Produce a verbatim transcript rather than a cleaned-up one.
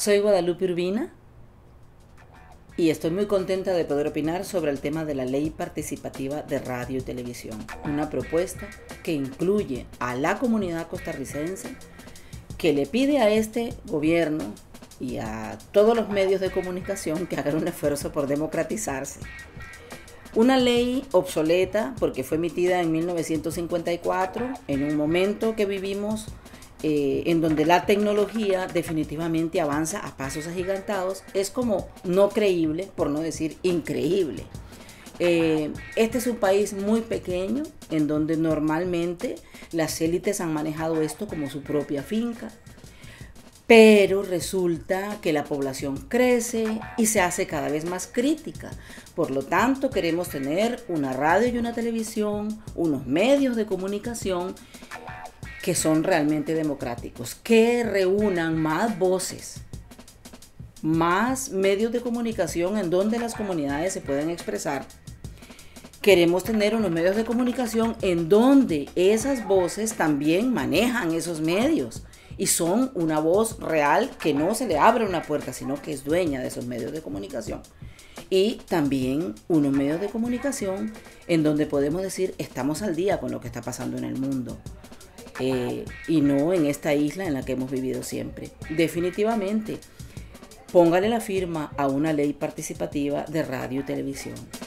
Soy Guadalupe Urbina y estoy muy contenta de poder opinar sobre el tema de la Ley Participativa de Radio y Televisión, una propuesta que incluye a la comunidad costarricense, que le pide a este gobierno y a todos los medios de comunicación que hagan un esfuerzo por democratizarse. Una ley obsoleta porque fue emitida en mil novecientos cincuenta y cuatro, en un momento que vivimos eh, en donde la tecnología definitivamente avanza a pasos agigantados. Es como no creíble, por no decir increíble. Eh, este es un país muy pequeño en donde normalmente las élites han manejado esto como su propia finca. Pero resulta que la población crece y se hace cada vez más crítica. Por lo tanto, queremos tener una radio y una televisión, unos medios de comunicación que son realmente democráticos, que reúnan más voces, más medios de comunicación en donde las comunidades se puedan expresar. Queremos tener unos medios de comunicación en donde esas voces también manejan esos medios y son una voz real, que no se le abre una puerta, sino que es dueña de esos medios de comunicación. Y también unos medios de comunicación en donde podemos decir estamos al día con lo que está pasando en el mundo, eh, y no en esta isla en la que hemos vivido siempre. Definitivamente, póngale la firma a una ley participativa de radio y televisión.